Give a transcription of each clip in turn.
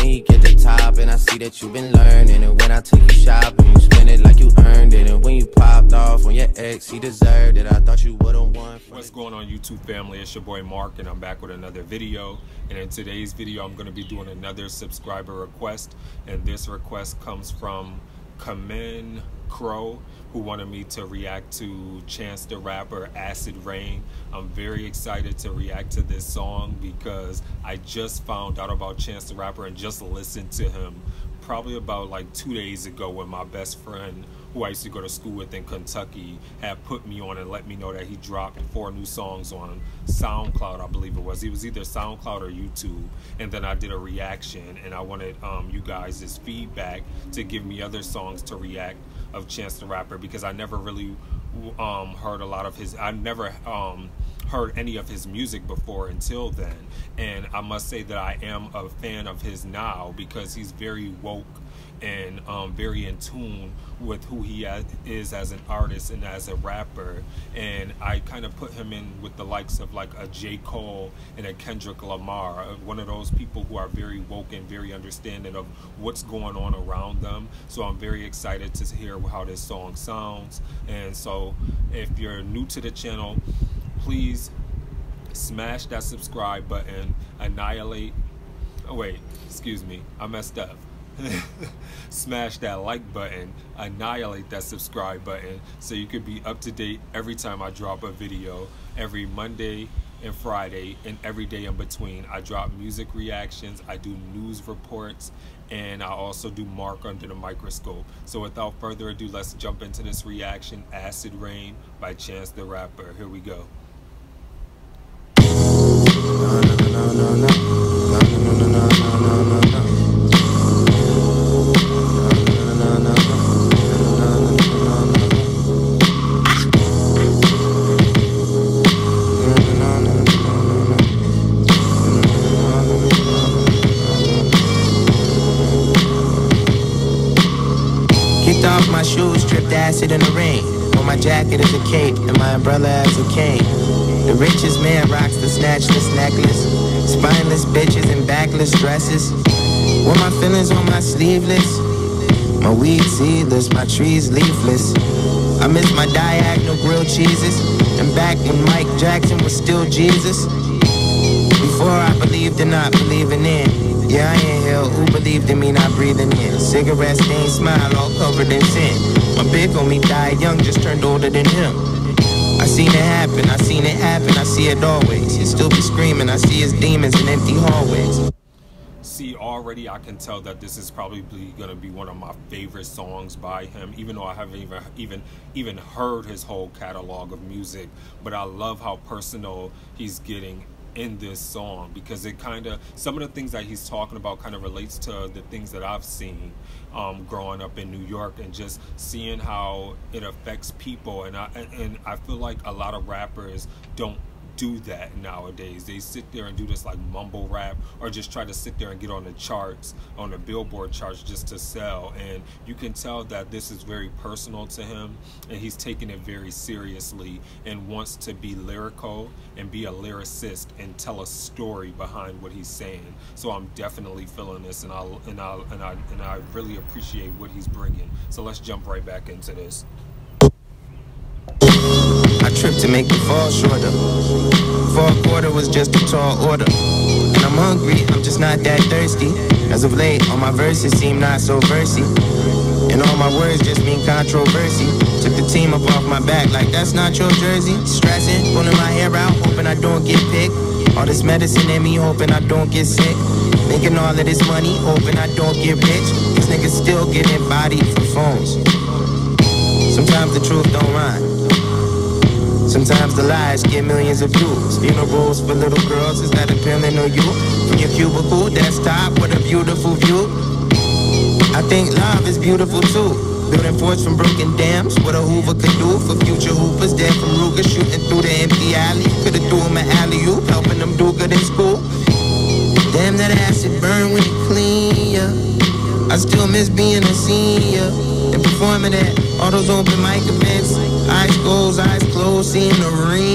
you get the top, and I see that you've been learning. And when I took you shopping, you spend it like you earned it. And when you popped off on your ex, he deserved it. I thought you would've won. What's going on, YouTube family? It's your boy Mark, and I'm back with another video. And in today's video, I'm going to be doing another subscriber request, and this request comes from Kamen Crow, who wanted me to react to Chance the Rapper, Acid Rain. I'm very excited to react to this song because I just found out about Chance the Rapper and just listened to him probably about like 2 days ago when my best friend, who I used to go to school with in Kentucky, had put me on and let me know that he dropped 4 new songs on SoundCloud, I believe it was. It was either SoundCloud or YouTube. And then I did a reaction, and I wanted you guys' feedback to give me other songs to react of Chance the Rapper, because I never really heard a lot of his, I never heard any of his music before until then. And I must say that I am a fan of his now because he's very woke and very in tune with who he is as an artist and as a rapper. And I kind of put him in with the likes of like a J. Cole and a Kendrick Lamar, one of those people who are very woke and very understanding of what's going on around them. So I'm very excited to hear how this song sounds. And so if you're new to the channel, please smash that subscribe button, I messed up. Smash that like button, annihilate that subscribe button, so you could be up to date every time I drop a video. Every Monday and Friday and every day in between, I drop music reactions, I do news reports, and I also do Mark Under the Microscope. So without further ado, let's jump into this reaction. Acid Rain by Chance the Rapper. Here we go. Kicked off my shoes, dripped acid in the rain. On my jacket is a cape, and my umbrella has a cane. The richest man rocks the snatchless necklace. Spineless bitches in backless dresses. Wear my feelings on my sleeveless. My weed seedless, my trees leafless. I miss my diagonal grilled cheeses. And back when Mike Jackson was still Jesus. Before I believed in not believing in. Yeah, I inhale, who believed in me not breathing in. Cigarette stained smile, all covered in sin. My big homie died young, just turned older than him. I seen it happen, I seen it happen, I see it always. He still be screaming, I see his demons in empty hallways. See, already I can tell that this is probably going to be one of my favorite songs by him, even though I haven't even heard his whole catalog of music. But I love how personal he's getting in this song, because it kind of, some of the things that he's talking about kind of relates to the things that I've seen growing up in New York, and just seeing how it affects people. And I feel like a lot of rappers don't do that nowadays. They sit there and do this like mumble rap, or just try to sit there and get on the charts, on the Billboard charts, just to sell. And you can tell that this is very personal to him, and he's taking it very seriously and wants to be lyrical and be a lyricist and tell a story behind what he's saying. So I'm definitely feeling this, and I really appreciate what he's bringing. So let's jump right back into this. I tripped to make the fall shorter. Fall quarter was just a tall order. And I'm hungry, I'm just not that thirsty. As of late, all my verses seem not so versy. And all my words just mean controversy. Took the team up off my back like that's not your jersey. Stressing, pulling my hair out, hoping I don't get picked. All this medicine in me, hoping I don't get sick. Making all of this money, hoping I don't get rich. These niggas still getting bodied for phones. Sometimes the truth don't rhyme. Sometimes the lies get millions of views. Funerals for little girls, is that appealing to you? From your cubicle desktop, what a beautiful view. I think love is beautiful too. Building forts from broken dams, what a Hoover could do for future hoopers. Dead from Ruger, shooting through the empty alley. Could've threw him an alley-oop, helping them do good in school. Damn, that acid burn when it clean, yeah. I still miss being a senior and performing at all those open mic events. Eyes closed, seeing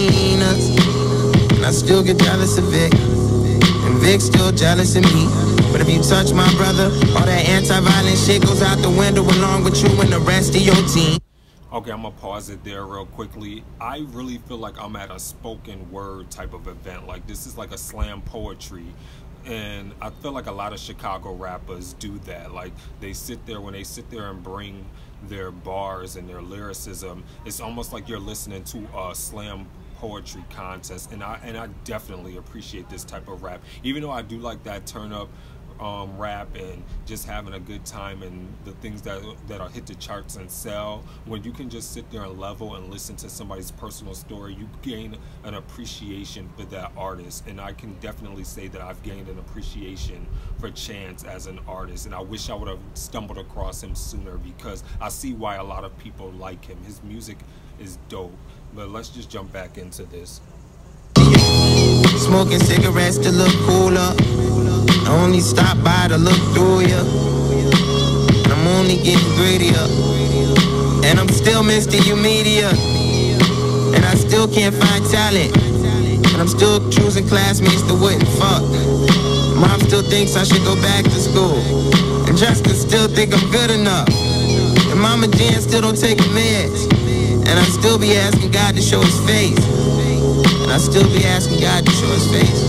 arenas. And I still get jealous of Vic, and Vic's still jealous of me. But if you touch my brother, all that anti-violent shit goes out the window along with you and the rest of your team. Okay, I'm gonna pause it there real quickly. I really feel like I'm at a spoken word type of event. Like, this is like a slam poetry. And I feel like a lot of Chicago rappers do that. Like, they sit there, when they sit there and bring their bars and their lyricism, it's almost like you're listening to a slam poetry contest. And I definitely appreciate this type of rap. Even though I do like that turn up rap and just having a good time and the things that'll hit the charts and sell, when you can just sit there and level and listen to somebody's personal story, you gain an appreciation for that artist. And I can definitely say that I've gained an appreciation for Chance as an artist, and I wish I would have stumbled across him sooner, because I see why a lot of people like him. His music is dope. But let's just jump back into this. Smoking cigarettes to look cooler. I only stop by to look through ya. I'm only getting greedier. And I'm still Mr. You Media. And I still can't find talent. And I'm still choosing classmates that wouldn't fuck. Mom still thinks I should go back to school. And Justin still think I'm good enough. And Mama Jan still don't take her meds. And I still be asking God to show his face. And I still be asking God to show his face.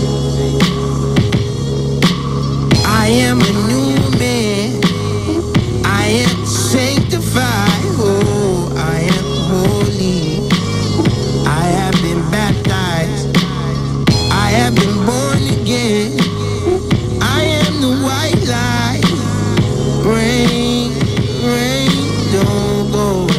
I am a new man. I am sanctified. Oh, I am holy. I have been baptized. I have been born again. I am the white light. Rain, rain, don't go away.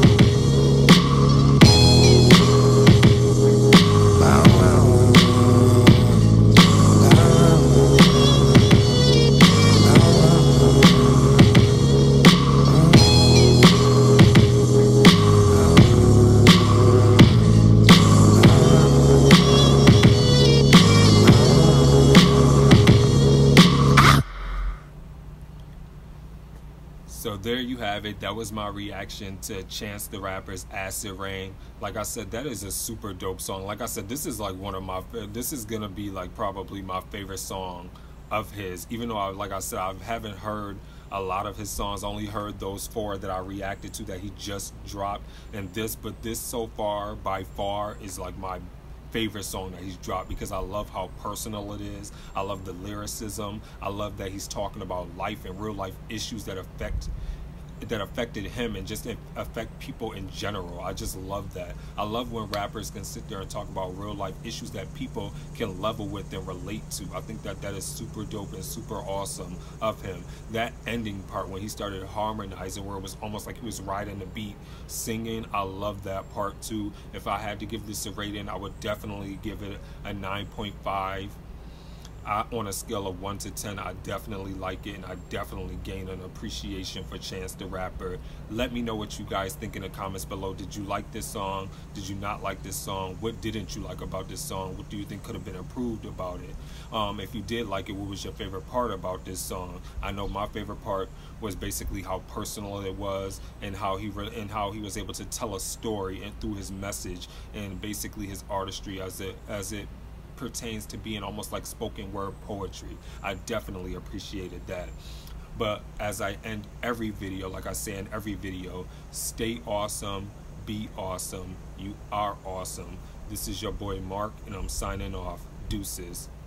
So there you have it. That was my reaction to Chance the Rapper's Acid Rain. Like I said, that is a super dope song. Like I said, this is like this is gonna be like probably my favorite song of his. Even though, like I said, I haven't heard a lot of his songs. I only heard those 4 that I reacted to that he just dropped. But this so far, by far, is like my favorite song that he's dropped, because I love how personal it is. I love the lyricism. I love that he's talking about life and real life issues that affected him and just affect people in general. I just love that. I love when rappers can sit there and talk about real life issues that people can level with and relate to. I think that is super dope and super awesome of him. That ending part when he started harmonizing, where it was almost like he was riding the beat singing, I love that part too. If I had to give this a rating, I would definitely give it a 9.5. On a scale of 1 to 10, I definitely like it, and I definitely gain an appreciation for Chance the Rapper. Let me know what you guys think in the comments below. Did you like this song? Did you not like this song? What didn't you like about this song? What do you think could have been improved about it? If you did like it, what was your favorite part about this song? I know my favorite part was basically how personal it was, and how he was able to tell a story and through his message, and basically his artistry as it pertains to being almost like spoken word poetry. I definitely appreciated that. But as I end every video, like I say in every video, stay awesome, be awesome, you are awesome. This is your boy Mark, and I'm signing off. Deuces.